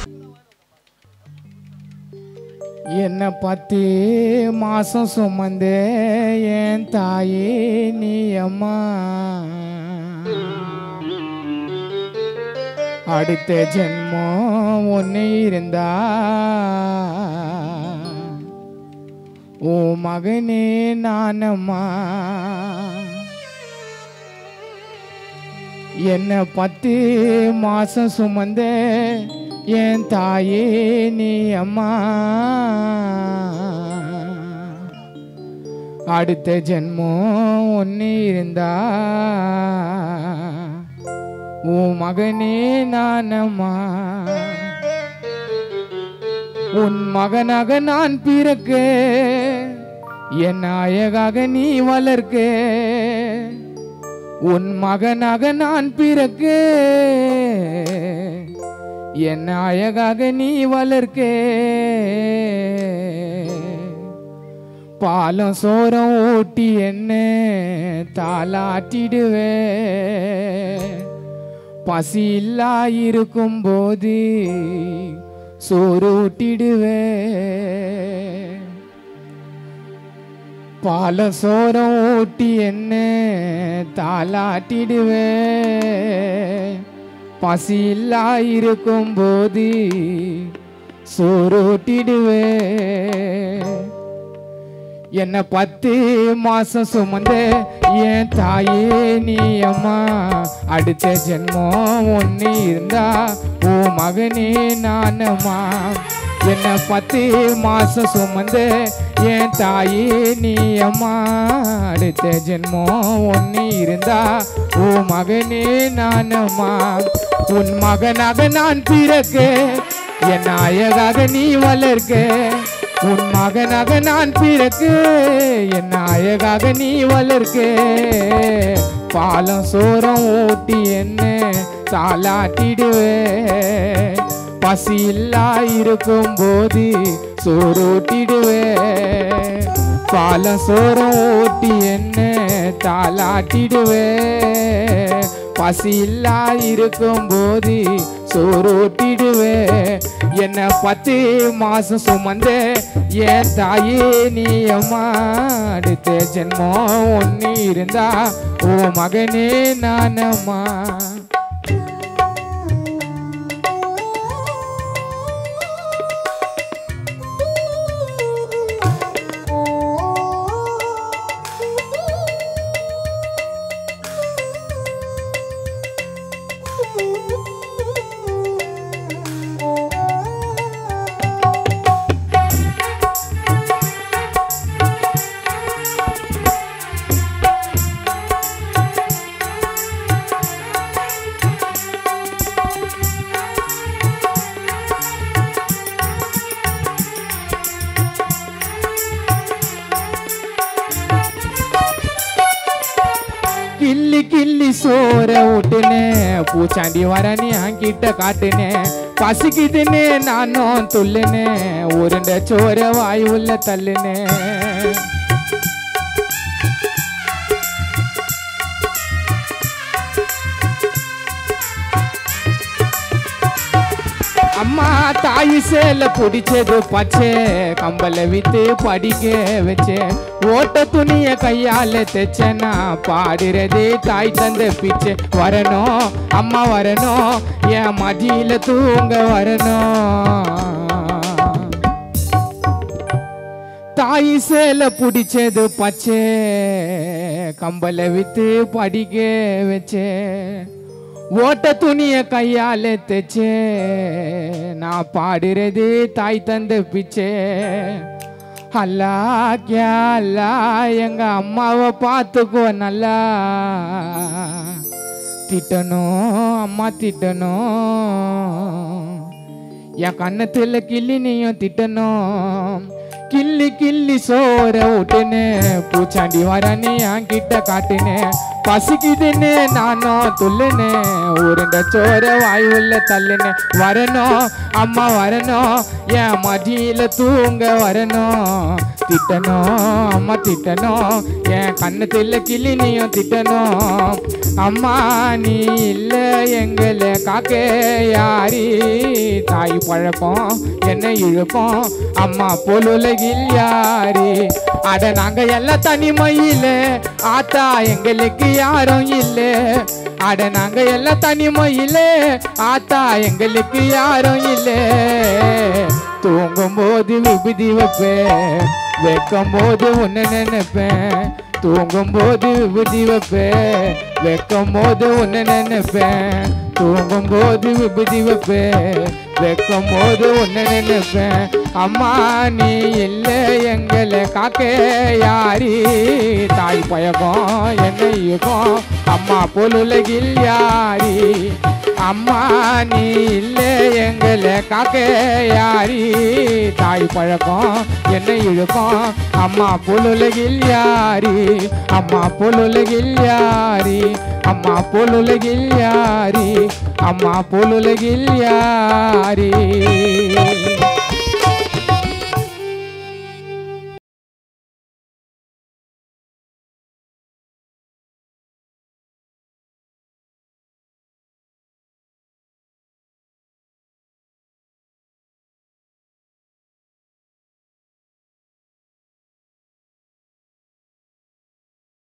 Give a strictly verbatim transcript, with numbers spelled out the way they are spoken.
என்ன பத்து மாசம் சுமந்தே என் தாயே நீ அம்மா, அடுத்த ஜென்மம் ஒன்று இருந்தா ஓ மகனே நானம்மா. என்ன பத்து மாசம் சுமந்த என் தாயே நீ அம்மா, அடுத்த ஜென்மம் ஒன்று இருந்தா ஓ மகனே நானம்மா. உன் மகனாக நான் பிறக்க என் நாயகாக நீ வளர்க்க, உன் மகனாக நான் பிறக்க என் நாயகாக நீ வளர்க்க. பாலம் சோரம் ஊட்டி என்ன தாளாட்டிடுவே, பசி இல்லா இருக்கும் போது சோறு ஊட்டிடுவே. பால சோரம் ஊட்டி என்ன தாளாட்டிடுவே, பசி இல்லா இருக்கும் போது சோறு ஊட்டிடுவே. என்ன பத்து மாசம் சுமந்த என் தாயே நீ அம்மா, அடுத்த ஜென்மம் ஒன்று இருந்தா ஓ மகனே நானம்மா. என்ன பத்து மாசம் சுமந்த என் தாயே நீ அம்மா, அடுத்த ஜென்மம் ஒன்று இருந்தா ஓ மகனே நானம்மா. உன் மகனாக நான் பிறக்க என் நாயகாக நீ வளர்க்க, உன் மகனாக நான் பிறக்க என் நாயகாக நீ வளர்க்க. பாலம் சோரம் ஊட்டி என்ன தாளாட்டிடுவே, பசி இல்லா இருக்கும் போது சோறு ஊட்டிடுவே. பாலம் சோரம் ஊட்டி என்ன தாளாட்டிடுவே, பசி இல்லா இருக்கும் போது சோறு ஊட்டிடுவே. என்ன பத்து மாசம் சுமந்த என் தாயே நீ அம்மா, அடுத்த ஜென்மம் ஒன்று இருந்தா ஓ மகனே நானம்மா. கிள்ளி கிள்ளி சோற ஊட்டுனே, பூச்சாண்டி வரனி அங்கிட்ட காட்டுனே, பசிக்குதுன்னு நானும் துள்ளுனே, உருண்ட சோற வாய் உள்ள தள்ளுனே. அம்மா தாய் சேல பிடிச்சது பச்சை, கம்பல வித்து படிக்க வச்சே, ஓட்ட துணிய கையால தைச்சனா, பாடுறதே தாய் தந்த பிச்சை. வரணும் அம்மா வரணும், என் மடியில தூங்க வரணும். தாய் சேல பிடிச்சது பச்சை, கம்பல வித்து படிக்க வச்சே, ஓட்ட துணிய கையால தைச்சே, நான் பாடுறது தாய் தந்த பிச்சை. அல்லா கியா அல்லா, எங்க அம்மாவை பார்த்துக்கோ நல்லா, திட்டணும் அம்மா திட்டணும், என் கண்ணத்துல கிள்ளி நீயும் திட்டணும். கிள்ளி கிள்ளி சோற ஊட்டுனே, பூச்சாண்டி வரனே என்கிட்ட காட்டுனே, பசிக்குதுன்னு நானும் துள்ளுன்னு உருண்ட சோற வாயுள்ள தள்ளுன்னு வரணும் அம்மா வரணும் என் மடியில தூங்க வரணும் திட்டணும் அம்மா திட்டணும் என் கண்ணத்துல கிளி நீயும் திட்டணும் அம்மா நீ இல்லை எங்களை காக்க யாரி தாய் பழப்போம் என்ன இழுப்போம் அம்மா போல் உலகில் யாரி அட நாங்க எல்லாம் தனிமையில் ஆத்தா எங்களுக்கு யாரும் இல்லை அட நாங்க எல்லாம் தனிமையில் ஆத்தா எங்களுக்கு யாரும் இல்லை தூங்கும் போது விபூதி வைப்பேன் வைக்கும் போது உன்னை நினைப்பேன் தூங்கும் போது விபூதி வைப்பேன் வைக்கும் போது உன்னை நினைப்பேன் தூங்கும் போது விபூதி வைப்பேன் வைக்கும் போது உன்னை நினைப்பேன் அம்மா நீ இல்லை எங்களை காக்க யாரி தாய் பயகம் என்னை யுகம் அம்மா போல் உலகில் யாரி அம்மா நீ இல்லை எங்களை காக்க யாரி தாய் பழக்கம் என்னை இழுக்கும் அம்மா போல் உலகில் யாரி அம்மா போல் உலகில் யாரி அம்மா போல் உலகில் யாரி அம்மா போல் உலகில் யாரி